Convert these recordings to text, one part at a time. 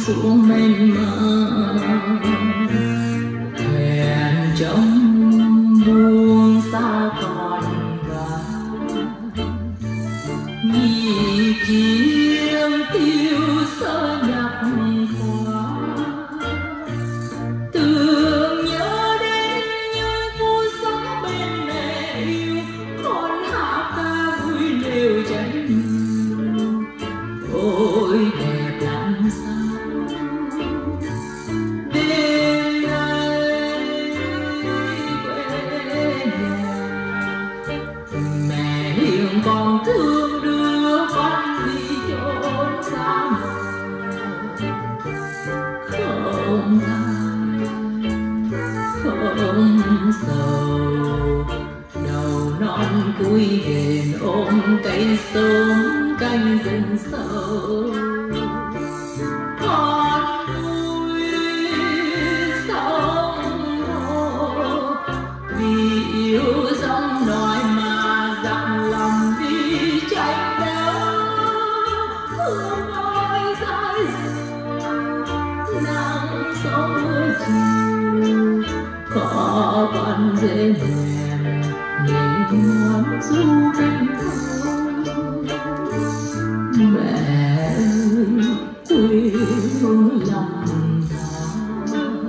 xuống mênh mang thuyền trong buông xa còn vàng nhị kiếm tiêu sơ nhạc qua tưởng nhớ đến những phút sống bên mẹ yêu con hát ca vui đều chân ôi đẹp làm sao đêm nay quê nhà mẹ hiền còn thương đưa con đi chốn xa không than không sầu đầu non cúi đền ôm cây sớm canh rừng sâu con vui sống hồ vì yêu giống nói mà dặn lòng đi tranh đấu thương ơi dãi nắng sớm mưa chiều có con dễ mềm nhị ngón du cánh mẹ ơi quê hương lòng thang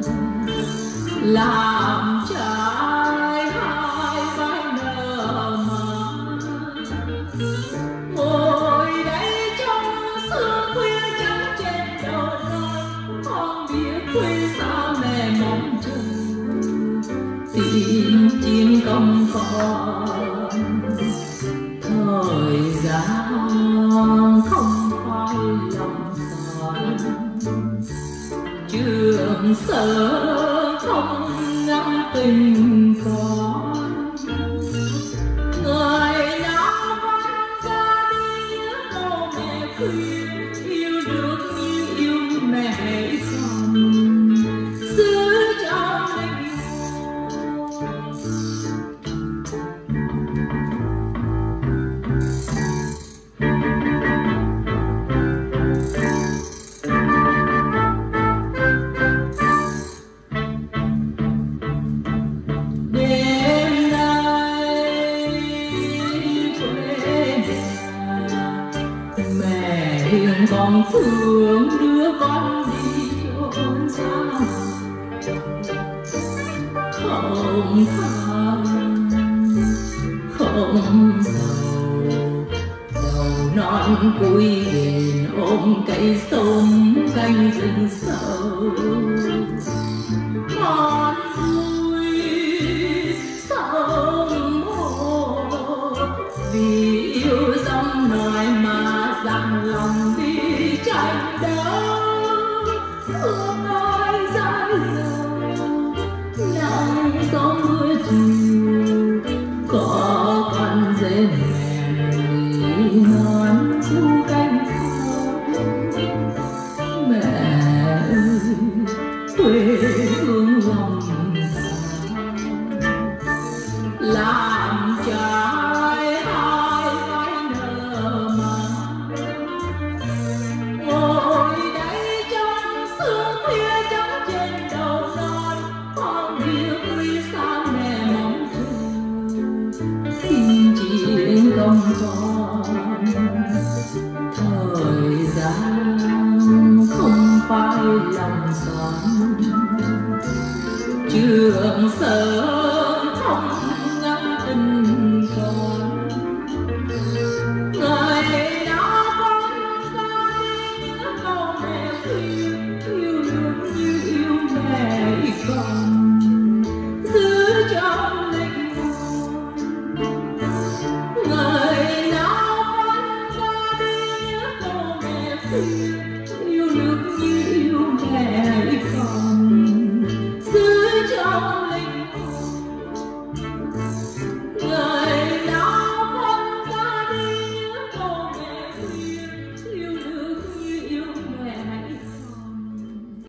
làm trái hai vai nở màng ngồi đây trong sương khuya trắng trên đầu non con biết quê xa mẹ mong chờ tìm chim công con thời gian không khoai lòng son trường sở không ngắm tình con người nào con ra đi cô mẹ khuyên yêu được như yêu mẹ hãy còn giữ cho mình đêm nay quê nhà mẹ hiền còn thương đưa con đi chốn xa không than không giàu đầu non cúi đền ôm cây sông canh rừng sâu con vui sống hồ vì yêu dòng nói mà dặn lòng đi tranh đấu thương ơi dãi dầu nắng gió mưa chiều có con dễ mềm ngón du cánh mẹ ơi quê hương lòng là